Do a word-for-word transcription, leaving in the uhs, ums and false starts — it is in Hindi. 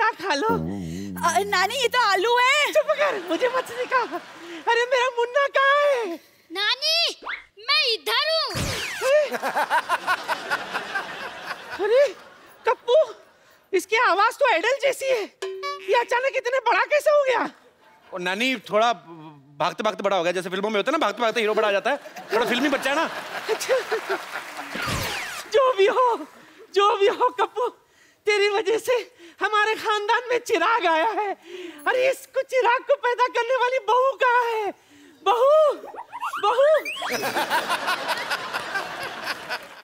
चिराग खा लो। आ, नानी ये तो आलू है। चुप कर, मुझे मत सिखा। अरे मेरा मुन्ना कहाँ है? नानी मैं इधर हूँ। अरे कप्पू, इसकी आवाज तो एडल जैसी है, ये अचानक इतने बड़ा कैसे हो गया? और नानी थोड़ा भागते भागते बड़ा हो गया, जैसे फिल्मों में होता है ना, भागते भागते हीरो बड़ा आ जाता है, थोड़ा फिल्मी बच्चा है ना। जो भी हो, जो भी हो कप्पू, तेरी वजह से हमारे खानदान में चिराग आया है। अरे इसको चिराग को पैदा करने वाली बहू कहाँ है? बहू, बहू।